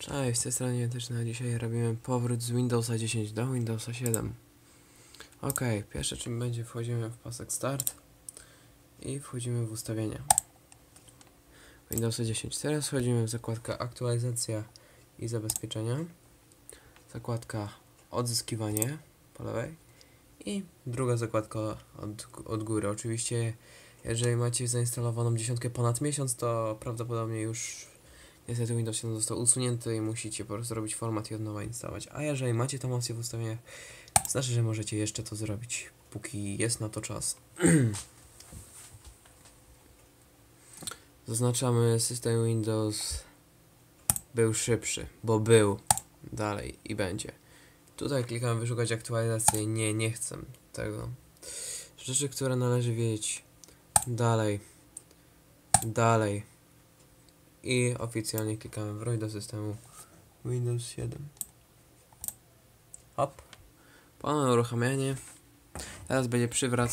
Cześć, z tej strony Identyczna. Dzisiaj robimy powrót z Windowsa 10 do Windowsa 7. Ok, pierwsze czym będzie, wchodzimy w pasek Start i wchodzimy w ustawienia Windowsa 10. Teraz wchodzimy w zakładkę Aktualizacja i Zabezpieczenia, zakładka Odzyskiwanie po lewej i druga zakładka od góry. Oczywiście jeżeli macie zainstalowaną 10 ponad miesiąc, to prawdopodobnie już niestety Windows 7 został usunięty i musicie po prostu zrobić format i od nowa instalować. A jeżeli macie tą opcję w ustawieniach, znaczy, że możecie jeszcze to zrobić, póki jest na to czas. Zaznaczamy system Windows był szybszy, bo był dalej i będzie. Tutaj klikamy wyszukać aktualizację. Nie chcę tego. Rzeczy, które należy wiedzieć. Dalej. I oficjalnie klikamy wróć do systemu Windows 7. Hop. Ponowne uruchamianie. Teraz będzie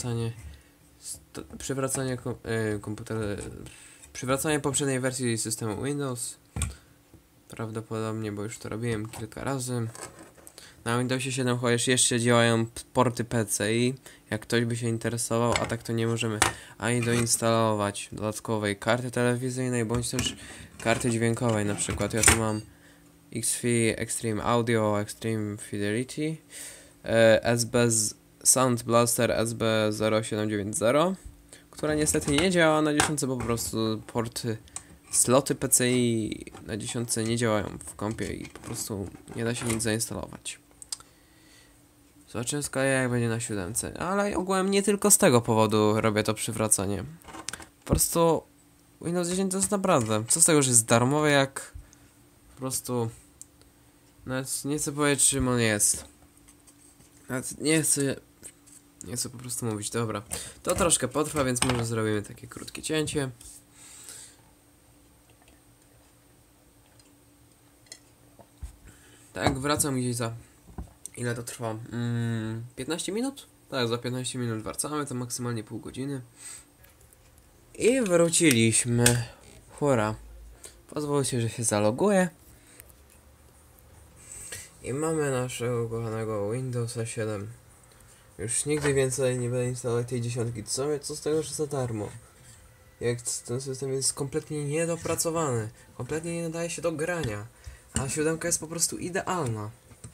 przywracanie poprzedniej wersji systemu Windows. Prawdopodobnie, bo już to robiłem kilka razy. Na Windowsie 7 chociaż jeszcze działają porty PCI, jak ktoś by się interesował, a tak to nie możemy ani doinstalować dodatkowej karty telewizyjnej, bądź też karty dźwiękowej. Na przykład ja tu mam XFi Extreme Audio, Extreme Fidelity, SB Sound Blaster SB0790, która niestety nie działa na 10, bo po prostu sloty PCI na 10 nie działają w kompie i po prostu nie da się nic zainstalować. Zobaczymy z kolei jak będzie na 7, ale ogółem nie tylko z tego powodu robię to przywracanie. Po prostu Windows 10 to jest naprawdę, co z tego, że jest darmowy, jak po prostu nawet nie chcę powiedzieć, czym on jest. Nawet nie chcę po prostu mówić. Dobra, to troszkę potrwa, więc może zrobimy takie krótkie cięcie. Tak, wracam gdzieś za... Ile to trwa? 15 minut? Tak, za 15 minut wracamy, to maksymalnie pół godziny. I wróciliśmy. Hurra. Pozwólcie, że się zaloguję. I mamy naszego kochanego Windowsa 7. Już nigdy więcej nie będę instalować tej 10. Co z tego, że za darmo? Jak ten system jest kompletnie niedopracowany. Kompletnie nie nadaje się do grania. A 7 jest po prostu idealna.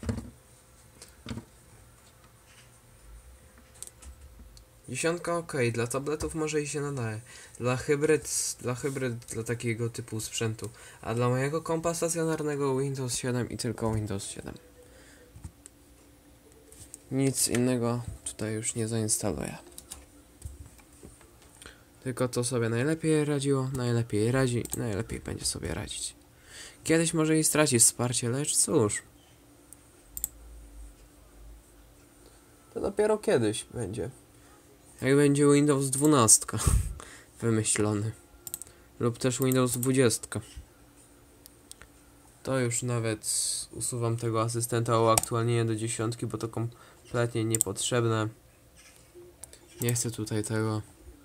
Dziesiątka ok, dla tabletów może i się nadaje. Dla takiego typu sprzętu. A dla mojego kompa stacjonarnego Windows 7 i tylko Windows 7. Nic innego tutaj już nie zainstaluję. Tylko to sobie najlepiej radziło, najlepiej będzie sobie radzić. Kiedyś może i straci wsparcie, lecz cóż. To dopiero kiedyś będzie. Jak będzie Windows 12 wymyślony. Lub też Windows 20. To już nawet usuwam tego asystenta uaktualnienia do 10, bo to kompletnie niepotrzebne. Nie chcę tutaj tego.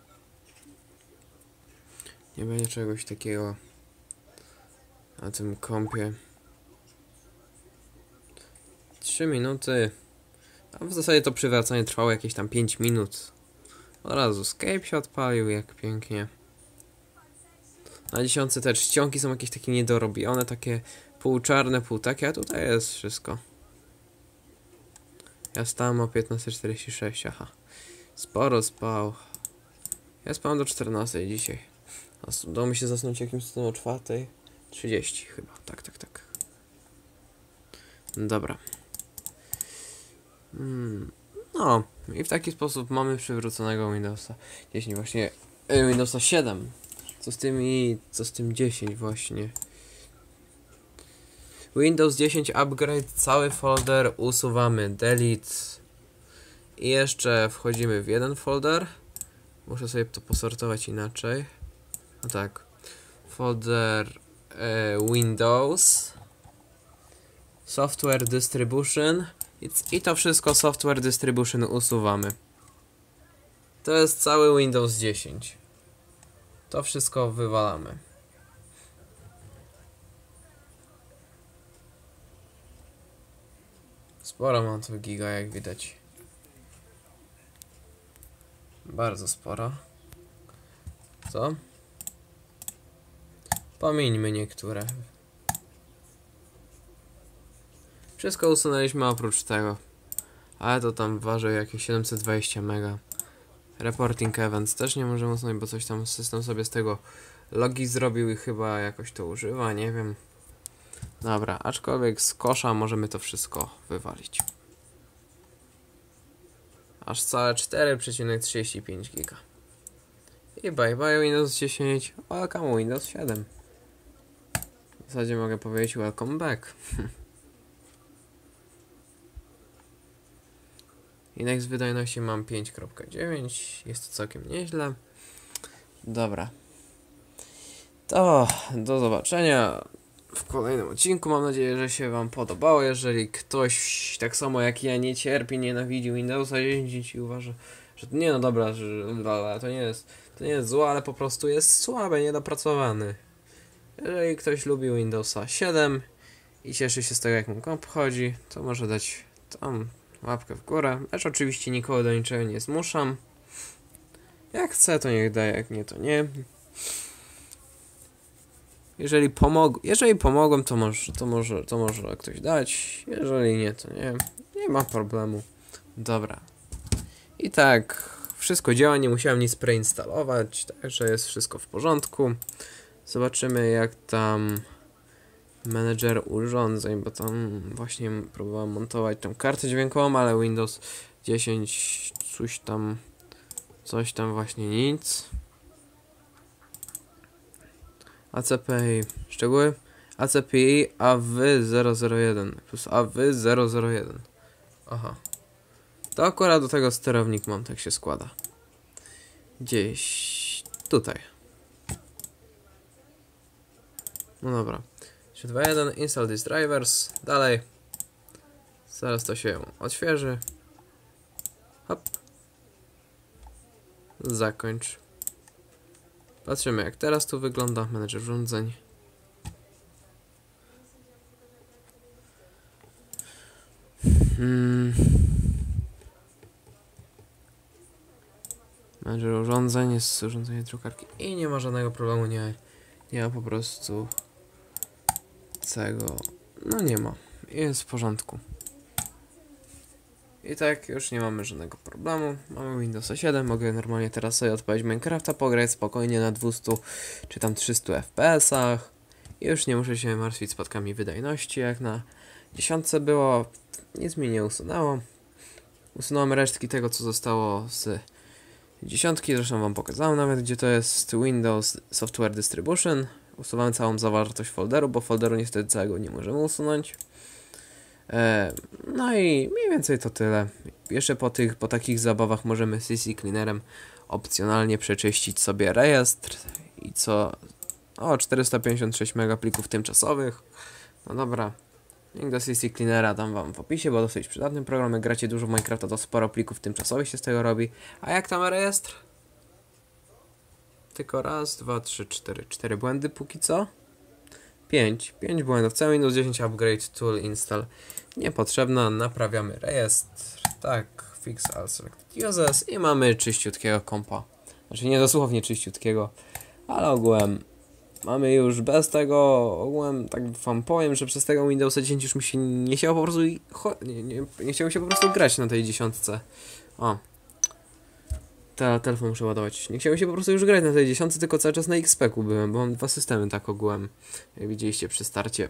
Nie będzie czegoś takiego na tym kompie. 3 minuty. A w zasadzie to przywracanie trwało jakieś tam 5 minut. Od razu Escape się odpalił, jak pięknie. Na 10 te czcionki są jakieś takie niedorobione, takie pół czarne, pół takie, a tutaj jest wszystko. Ja stałem o 15:46, aha. Sporo spał. Ja spałem do 14 dzisiaj. Udało mi się zasnąć jakimś cudem o 4:30 chyba, tak. Dobra. No, i w taki sposób mamy przywróconego Windowsa 10, właśnie Windowsa 7. Co z tym 10 właśnie. Windows 10 Upgrade, cały folder usuwamy, delete. I jeszcze wchodzimy w jeden folder. Muszę sobie to posortować inaczej. No tak. Folder Windows, Software Distribution. I to wszystko Software Distribution usuwamy. To jest cały Windows 10. To wszystko wywalamy. Sporo mam tu giga, jak widać. Bardzo sporo. Co? Pomińmy niektóre. Wszystko usunęliśmy oprócz tego. Ale to tam waży jakieś 720 mega. Reporting events też nie możemy usunąć, bo coś tam system sobie z tego logi zrobił i chyba jakoś to używa, nie wiem. Dobra, aczkolwiek z kosza możemy to wszystko wywalić. Aż całe 4,35 giga. I bye bye Windows 10, welcome Windows 7. W zasadzie mogę powiedzieć welcome back. Indeks wydajności mam 5,9, jest to całkiem nieźle. Dobra. To do zobaczenia w kolejnym odcinku. Mam nadzieję, że się wam podobało. Jeżeli ktoś tak samo jak ja nie cierpi, nienawidzi Windowsa 10 i uważa, że nie, no dobra, że to nie jest złe, ale po prostu jest słaby, niedopracowany. Jeżeli ktoś lubi Windowsa 7 i cieszy się z tego, jak mu komp chodzi, to może dać tam łapkę w górę. Lecz oczywiście nikogo do niczego nie zmuszam. Jak chce, to niech daje, jak nie, to nie. Jeżeli pomogłem, to może ktoś dać. Jeżeli nie, to nie. Nie ma problemu. Dobra. I tak, wszystko działa, nie musiałem nic preinstalować, także jest wszystko w porządku. Zobaczymy, jak tam menedżer urządzeń, bo tam właśnie próbowałem montować tą kartę dźwiękową, ale Windows 10 coś tam właśnie nic. ACPI szczegóły ACPI AW001 plus AW001. Aha. To akurat do tego sterownik mam, tak się składa. Gdzieś tutaj. No dobra. 3.2.1 install these drivers. Dalej. Zaraz to się odświeży. Hop. Zakończ. Patrzymy, jak teraz tu wygląda menedżer urządzeń. Menedżer urządzeń, jest urządzenie drukarki i nie ma żadnego problemu, nie ma po prostu tego, no nie ma, jest w porządku. I tak już nie mamy żadnego problemu, mamy Windowsa 7, mogę normalnie teraz sobie odpalić Minecrafta, pograć spokojnie na 200 czy tam 300 FPS-ach i już nie muszę się martwić spadkami wydajności, jak na 10 było, nic mi nie usunęło. Usunąłem resztki tego, co zostało z 10, zresztą wam pokazałem nawet, gdzie to jest Windows Software Distribution. Usuwałem całą zawartość folderu, bo folderu niestety całego nie możemy usunąć. No i mniej więcej to tyle. Jeszcze po takich zabawach możemy CC Cleanerem opcjonalnie przeczyścić sobie rejestr i co? O, 456 MB plików tymczasowych. No dobra. Link do CC Cleanera dam wam w opisie, bo dosyć przydatny program. Jak gracie dużo w Minecrafta, to sporo plików tymczasowych się z tego robi. A jak tam rejestr? Tylko raz, dwa, trzy, cztery błędy póki co. 5 błędów. Cały Windows 10 Upgrade Tool Install niepotrzebna. Naprawiamy rejestr. Tak, fix all selected users i mamy czyściutkiego kompa. Znaczy nie dosłownie czyściutkiego, ale ogółem mamy już bez tego, ogółem tak wam powiem, że przez tego Windowsa 10 już mi się nie chciało po prostu nie chciało się po prostu grać na tej 10. O. Telefon muszę ładować. Nie chciałem się po prostu już grać na tej 10, tylko cały czas na XP-ku byłem, bo mam dwa systemy tak ogółem, jak widzieliście przy starcie.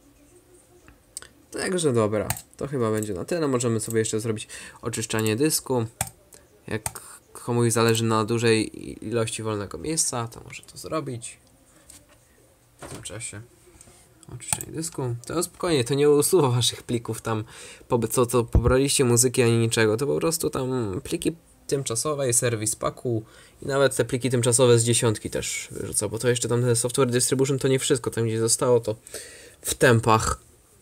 Także dobra, to chyba będzie na tyle. Możemy sobie jeszcze zrobić oczyszczanie dysku. Jak komuś zależy na dużej ilości wolnego miejsca, to może to zrobić. W tym czasie oczyszczanie dysku. To spokojnie, to nie usuwa waszych plików tam, co pobraliście muzyki ani niczego. To po prostu tam pliki tymczasowej, serwis paku i nawet te pliki tymczasowe z 10 też wyrzuca, bo to jeszcze tam ten software distribution to nie wszystko, tam gdzie zostało to w tempach.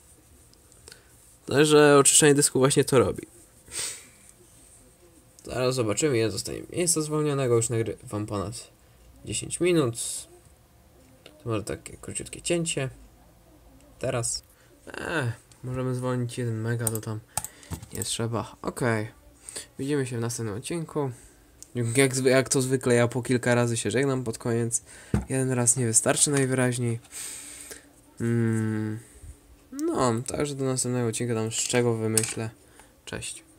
Także oczyszczanie dysku właśnie to robi. Zaraz zobaczymy, ile zostanie miejsca zwolnionego, już nagrywam ponad 10 minut. To może takie króciutkie cięcie. Teraz możemy zwolnić 1 mega, to tam Nie trzeba. Okej. Widzimy się w następnym odcinku. Jak to zwykle, ja po kilka razy się żegnam pod koniec. Jeden raz nie wystarczy najwyraźniej. No, także do następnego odcinka tam z czego wymyślę. Cześć.